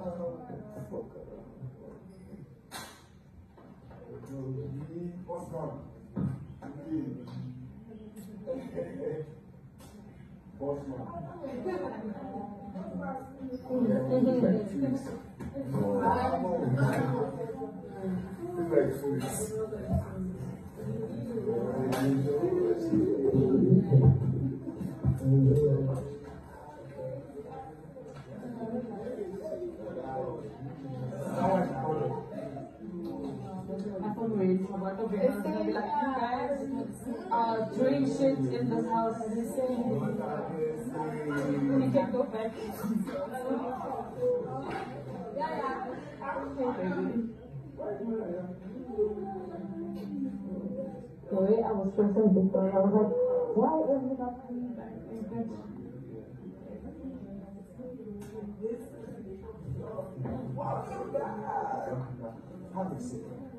Doing shit in this house. We can go back. The way I was stressing before, I was like, why is he not coming back? Have a seat.